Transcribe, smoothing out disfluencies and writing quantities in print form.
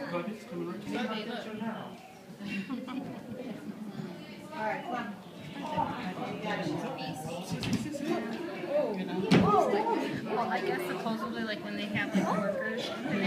Buddy's coming right to you. Hey, look. Alright, come on. Well, I guess supposedly, like when they have like workers, they